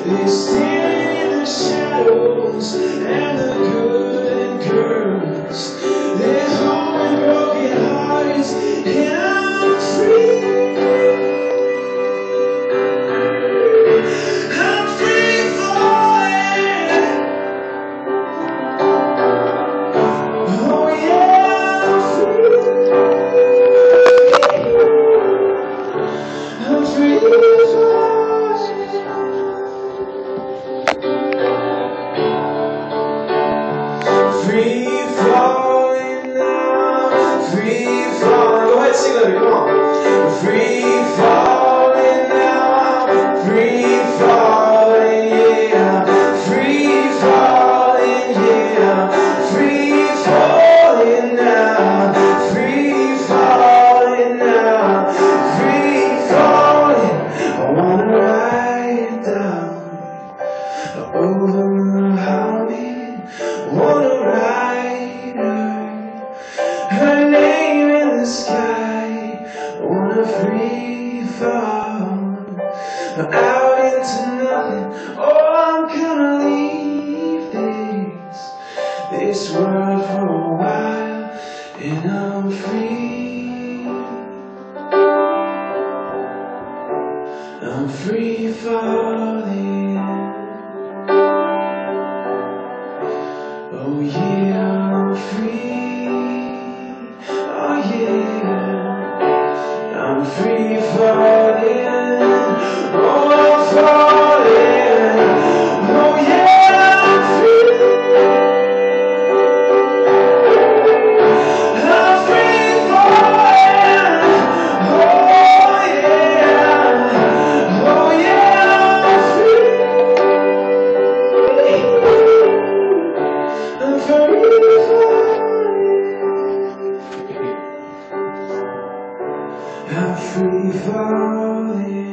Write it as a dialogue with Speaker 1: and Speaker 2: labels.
Speaker 1: They stand in the shadows and the good and girls. They're holding broken hearts and I'm free. I'm free falling. Oh yeah, I'm free. I'm free falling. Free falling now, free falling. Go ahead, sing that, come on. Free falling now, free falling, yeah. Free falling, yeah. Free falling now, free falling now, free falling. I wanna ride down over Holly, wanna ride her name in the sky, wanna free fall out into nothing. Oh, I'm gonna leave this world for a while, and I'm free. I'm free falling. Oh yeah, I'm free. Oh yeah, I'm free falling. Oh, I'm falling. Oh yeah, I'm free. I'm free falling. Oh yeah. Oh yeah, I'm free. I'm free falling. I'm free falling.